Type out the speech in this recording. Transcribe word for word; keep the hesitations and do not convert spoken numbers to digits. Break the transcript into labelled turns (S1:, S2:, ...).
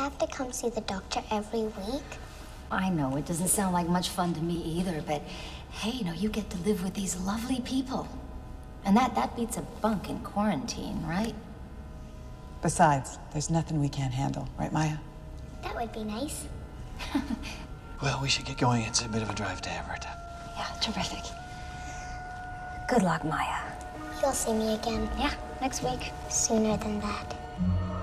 S1: have to come see the doctor every week?
S2: I know, it doesn't sound like much fun to me either, but hey, you know, you get to live with these lovely people. And that, that beats a bunk in quarantine, right?
S3: Besides, there's nothing we can't handle, right, Maya?
S1: That would be nice.
S4: Well, we should get going. It's a bit of a drive to Everett.
S2: Yeah, terrific. Good luck, Maya.
S1: You'll see me again.
S2: Yeah, next week.
S1: Sooner than that.